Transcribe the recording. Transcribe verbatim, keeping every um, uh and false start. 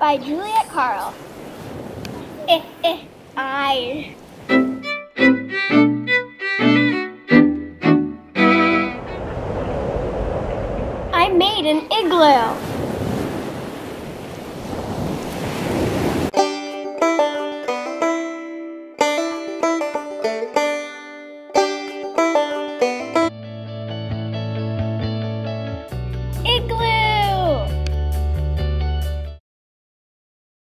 by Juliet Carl. Eh, eh, I. I made an igloo.